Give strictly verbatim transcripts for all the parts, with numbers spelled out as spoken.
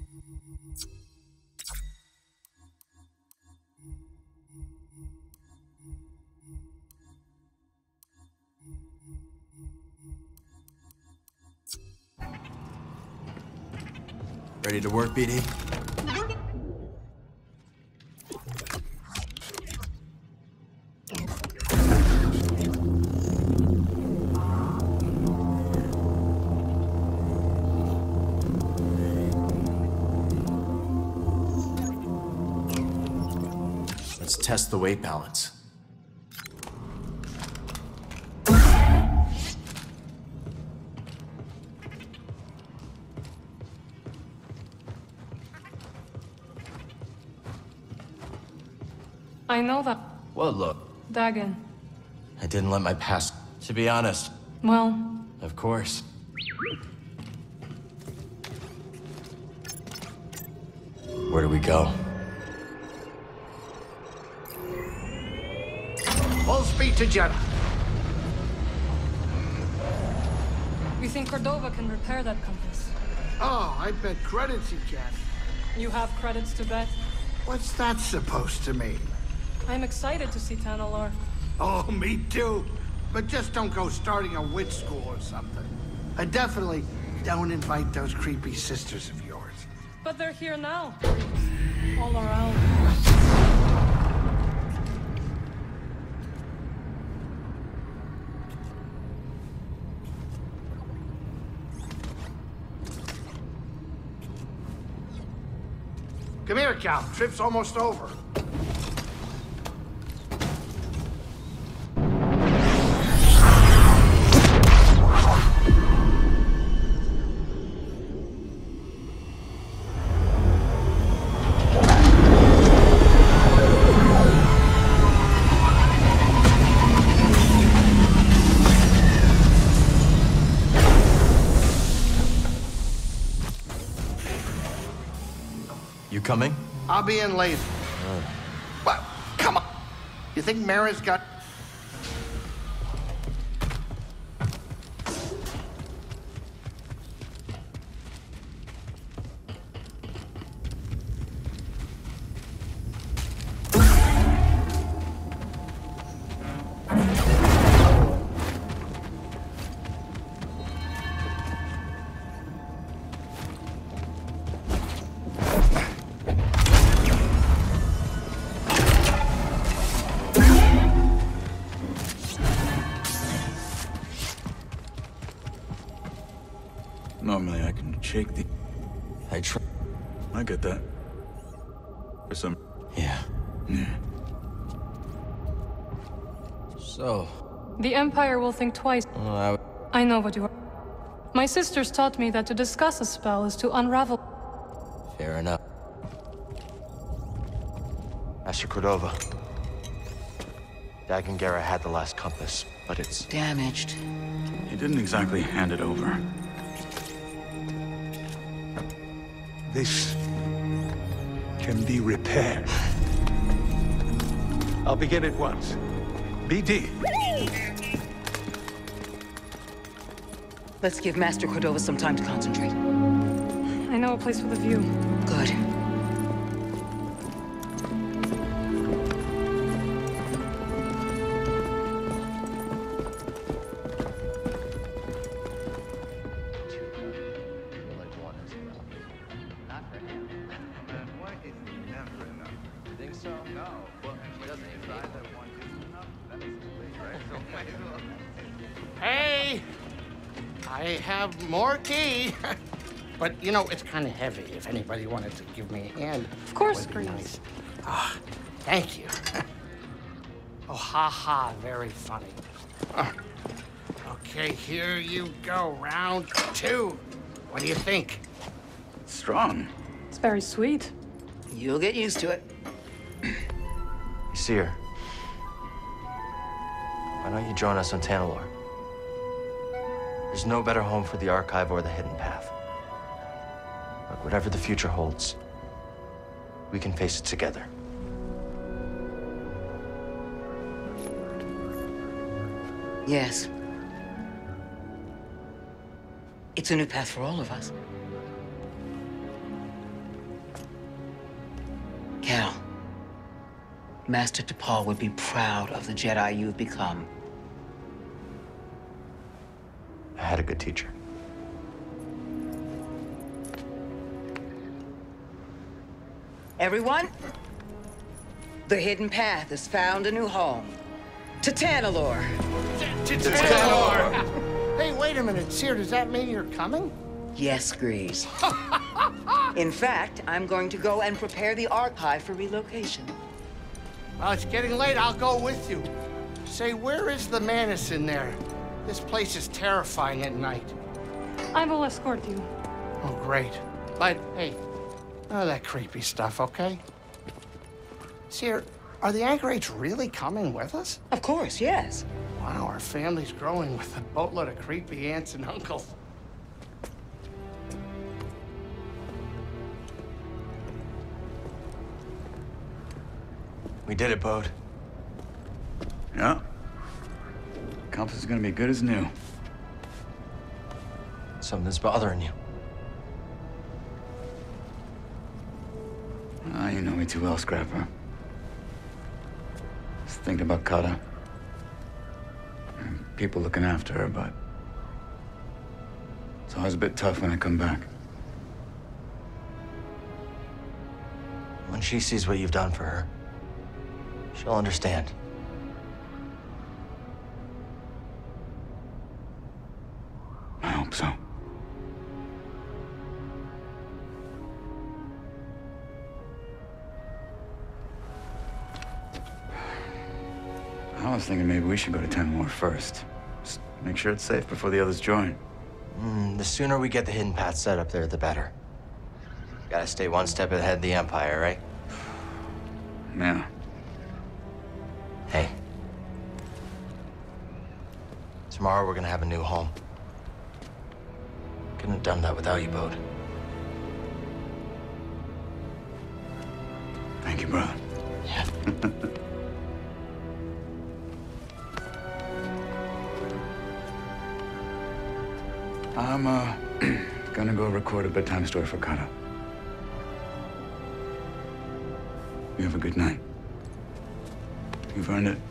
Ready to work, B D? Let's test the weight balance. I know that. Well, look, Dagon. I didn't let my past... To be honest, Well, of course. Where do we go? Full speed to Jedha. you think Cordova can repair that compass? Oh, I bet credits you can. You have credits to bet? What's that supposed to mean? I'm excited to see Tanalor. Oh, me too. But just don't go starting a witch school or something. And definitely don't invite those creepy sisters of yours. But they're here now. All around. Come here, Cal. Trip's almost over. You coming? I'll be in later. Oh. Well, come on. You think Mara's got... Normally I can shake the... I try... I get that. For some... Yeah. Yeah. So... The Empire will think twice. Uh, I know what you are. My sisters taught me that to discuss a spell is to unravel. fair enough. Master Cordova. Dagon Gera had the last compass, but it's... damaged. He didn't exactly hand it over. This can be repaired. I'll begin at once. B D. Let's give Master Cordova some time to concentrate. I know a place with a view. Good. Hey! I have more key. But, you know, it's kind of heavy. If anybody wanted to give me a hand. Of course, that would be Grease. nice. Ah, thank you. Oh, ha ha, very funny. Ah. Okay, here you go, round two. What do you think? Strong. It's very sweet. You'll get used to it. You see her. Why don't you join us on Tanalor? There's no better home for the Archive or the Hidden Path. But whatever the future holds, we can face it together. Yes. It's a new path for all of us. Master T'Pol would be proud of the Jedi you've become. I had a good teacher. Everyone, the hidden path has found a new home. To Tanalorr. To Tanalorr! Hey, wait a minute, Seer, does that mean you're coming? Yes, Grease. In fact, I'm going to go and prepare the archive for relocation. Well, it's getting late. I'll go with you. Say, where is the Manus in there? This place is terrifying at night. I will escort you. Oh, great. But, hey, none of that creepy stuff, okay? Seer, are the Anchorites really coming with us? Of course, yes. Wow, our family's growing with a boatload of creepy aunts and uncles. We did it, Bode. Yeah. Compass is gonna be good as new. Something's bothering you. Ah, you know me too well, Scrapper. Just thinking about Kata. And people looking after her, but it's always a bit tough when I come back. When she sees what you've done for her, she'll understand. I hope so. I was thinking maybe we should go to Tanalorr first. Just make sure it's safe before the others join. Mm, the sooner we get the hidden path set up there, the better. Gotta stay one step ahead of the Empire, right? Yeah. Hey. Tomorrow we're gonna have a new home. Couldn't have done that without you, Bode. Thank you, brother. Yeah. I'm, uh, gonna go record a bedtime story for Kata. You have a good night. You've earned it.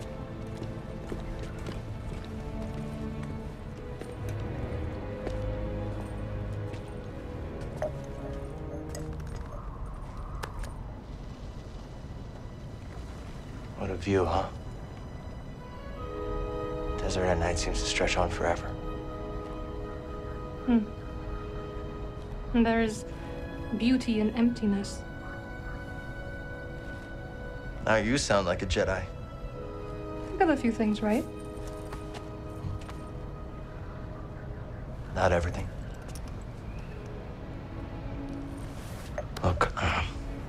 What a view, huh? Desert at night seems to stretch on forever. Hmm. And there is beauty in emptiness. Now you sound like a Jedi. I got a few things right. Not everything. Look, um,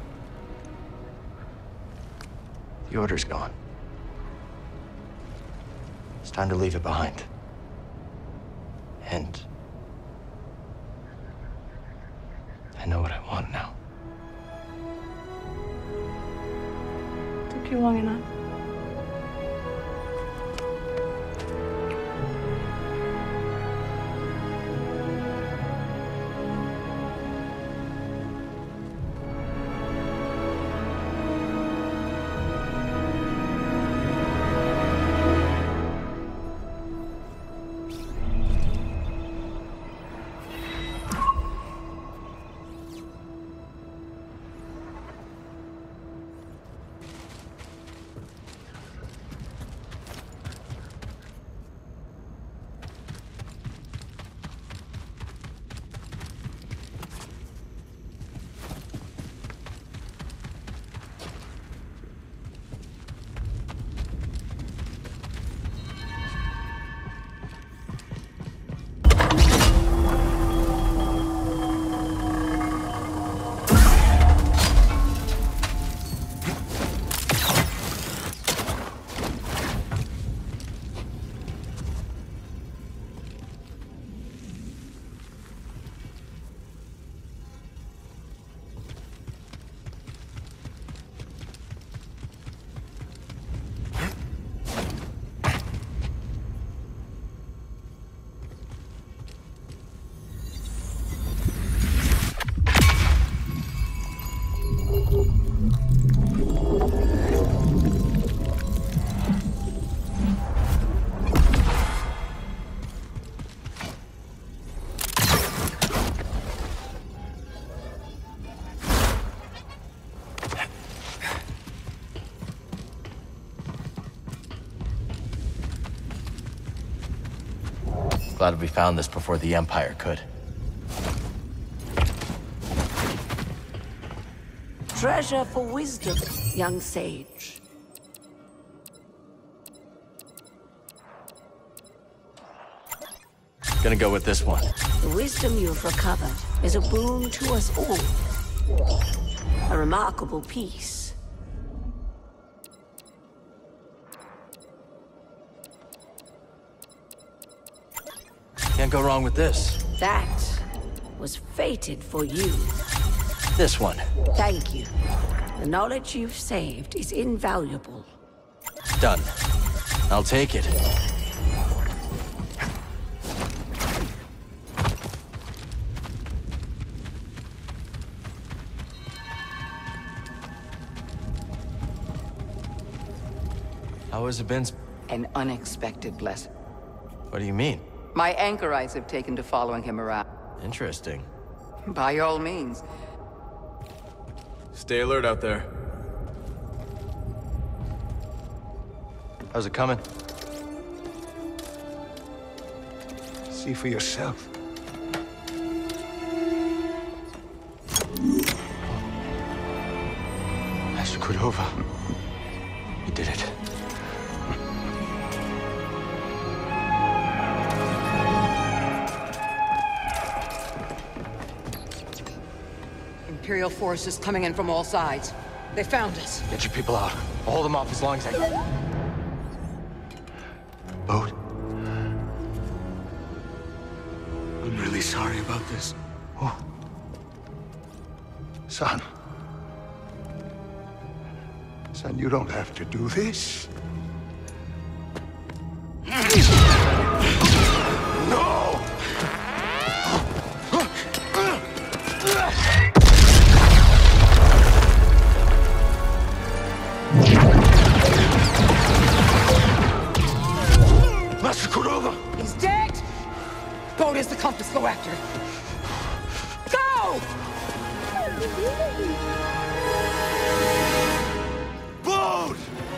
the Order's gone. It's time to leave it behind. And I know what I want now. Took you long enough. Glad we found this before the Empire could. Treasure for wisdom, young sage. Gonna go with this one. The wisdom you've recovered is a boon to us all. A remarkable piece. Can't go wrong with this. That was fated for you. This one. Thank you. The knowledge you've saved is invaluable. Done. I'll take it. How has it been? An unexpected blessing. What do you mean? My anchor eyes have taken to following him around. Interesting. By all means. Stay alert out there. How's it coming? See for yourself. Master Cordova. You did it. Imperial forces coming in from all sides. They found us. Get your people out. I'll hold them off as long as I can. Bode. I'm really sorry about this. Oh. Son. Son, you don't have to do this. No! Master Cordova! He's dead! Bode is the compass. Go after him. Go! Bode!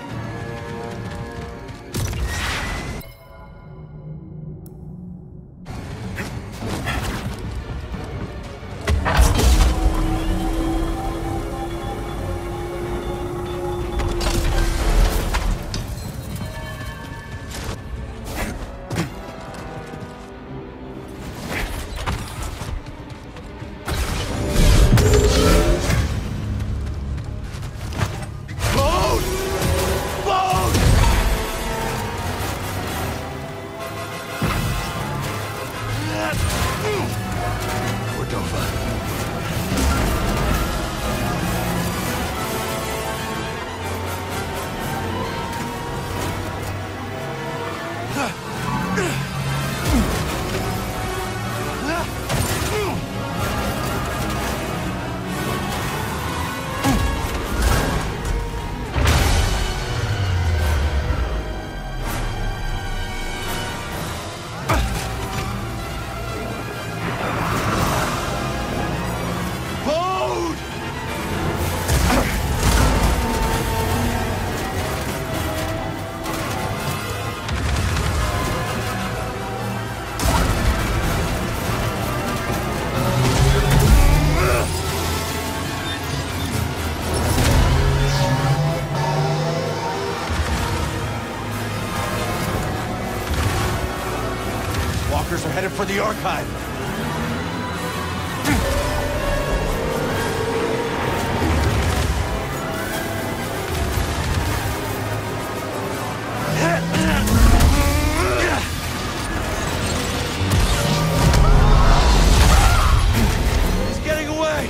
Walkers are headed for the archive. He's getting away!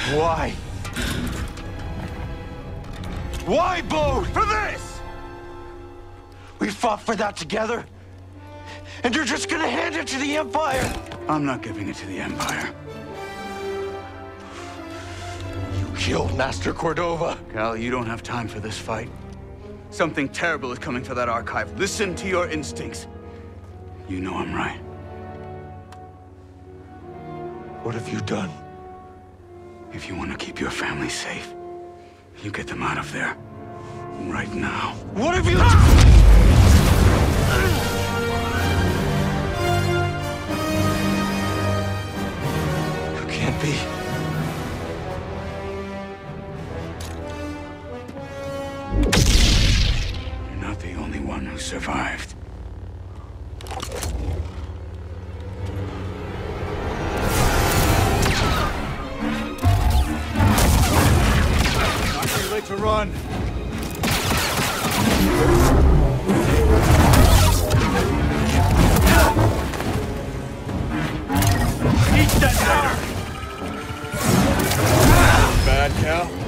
Why? Why vote for this? We fought for that together, and you're just gonna hand it to the Empire? I'm not giving it to the Empire. You killed Master Cordova. Cal, you don't have time for this fight. Something terrible is coming for that archive. Listen to your instincts. You know I'm right. What have you done? If you want to keep your family safe, you get them out of there. Right now. What have you done? You can't be. You're not the only one who survived. Not too late to run. Eat detonator! Bad, Cal.